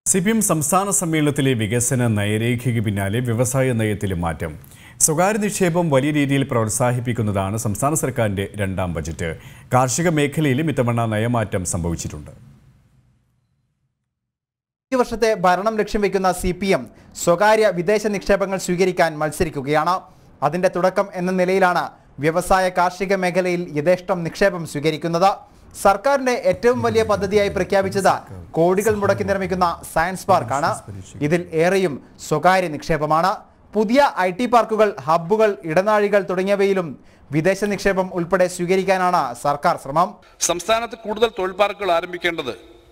CPM സംസ്ഥാന സമ്മേളനത്തിലെ വികസന നയരേഖയ്ക്ക് പിന്നാലെ വ്യവസായ നയത്തിലും മാറ്റം. സ്വകാര്യ നിക്ഷേപം വലിയ രീതിയിൽ പ്രോത്സാഹിപ്പിക്കുന്നതാണ് സംസ്ഥാന സർക്കാരിന്റെ രണ്ടാം ബജറ്റ്. കാർഷിക മേഖലയിലും ഇത്തവണ നയമാറ്റം സംഭവിച്ചിട്ടുണ്ട്. ഈ വർഷത്തെ ഭരണം ലക്ഷ്യം വെക്കുന്ന CPM സ്വകാര്യ വിദേശ നിക്ഷേപങ്ങൾ സ്വീകരിക്കാൻ മത്സരിക്കുകയാണ്. അതിന്റെ തുടക്കം എന്ന നിലയിലാണ് വ്യവസായ കാർഷിക മേഖലയിൽ യഥേഷ്ടം നിക്ഷേപം സ്വീകരിക്കുന്നത്. സർക്കാരിന്റെ ഏറ്റവും വലിയ പദ്ധതിയായി പ്രഖ്യാപിച്ചത് കോടികൾ മുടക്കി നിർമ്മിക്കുന്ന സയൻസ് പാർക്കാണ്. ഇതിൽ ഏറെയും സ്വകാര്യ നിക്ഷേപമാണ്. പുതിയ IT പാർക്കുകൾ, ഹബ്ബുകൾ, ഇടനാഴികൾ തുടങ്ങിയവയിലും വിദേശ നിക്ഷേപം ഉൾപ്പെടെ സ്വീകരിക്കാനാണ് സർക്കാർ ശ്രമം. സംസ്ഥാനത്ത് കൂടുതൽ തൊഴിൽ പാർക്കുകൾ ആരംഭിക്കേണ്ടത്,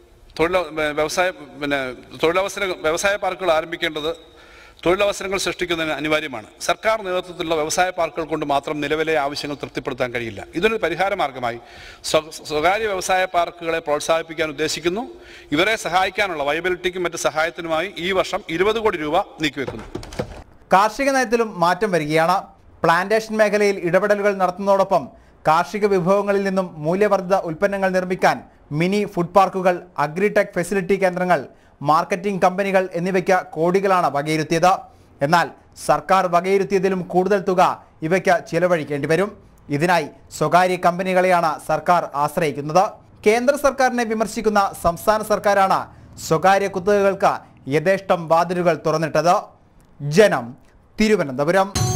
വ്യവസായ പാർക്കുകൾ ആരംഭിക്കേണ്ടത് തൊഴിലവസരങ്ങൾ സൃഷ്ടിക്കുന്നതിന് അനിവാര്യമാണ്. സർക്കാർ നേതൃത്വത്തിലുള്ള വ്യവസായ പാർക്കുകൾ കൊണ്ട് മാത്രം നിലവിലെ ആവശ്യങ്ങൾ തൃപ്തിപ്പെടുത്താൻ കഴിയില്ല. ഇതിനൊരു പരിഹാര മാർഗമായി സ്വകാര്യ വ്യവസായ പാർക്കുകളെ പ്രോത്സാഹിപ്പിക്കാൻ ഉദ്ദേശിക്കുന്നു. ഇവരെ സഹായിക്കാനുള്ള വയബിലിറ്റിക്കും മറ്റ് സഹായത്തിനുമായി ഈ വർഷം 20 കോടി രൂപ നീക്കിവെക്കുന്നു. കാർഷിക നയത്തിലും മാറ്റം വരികയാണ്. പ്ലാന്റേഷൻ മേഖലയിൽ ഇടപെടലുകൾ നടത്തുന്നതോടൊപ്പം കാർഷിക വിഭവങ്ങളിൽ നിന്നും മൂല്യവർദ്ധിത ഉൽപ്പന്നങ്ങൾ നിർമ്മിക്കാൻ മിനി ഫുഡ് പാർക്കുകൾ, അഗ്രിടെക് ഫെസിലിറ്റി കേന്ദ്രങ്ങൾ, മാർക്കറ്റിംഗ് കമ്പനികൾ എന്നിവയ്ക്ക് കോടികളാണ് വകയിരുത്തിയത്. എന്നാൽ സർക്കാർ വകയിരുത്തിയതിലും കൂടുതൽ തുക ഇവയ്ക്ക് ചിലവഴിക്കേണ്ടി വരും. ഇതിനായി സ്വകാര്യ കമ്പനികളെയാണ് സർക്കാർ ആശ്രയിക്കുന്നത്. കേന്ദ്ര സർക്കാരിനെ വിമർശിക്കുന്ന സംസ്ഥാന സർക്കാരാണ് സ്വകാര്യ കുത്തകകൾക്ക് യഥേഷ്ടം വാതിലുകൾ തുറന്നിട്ടത്. ജനം, തിരുവനന്തപുരം.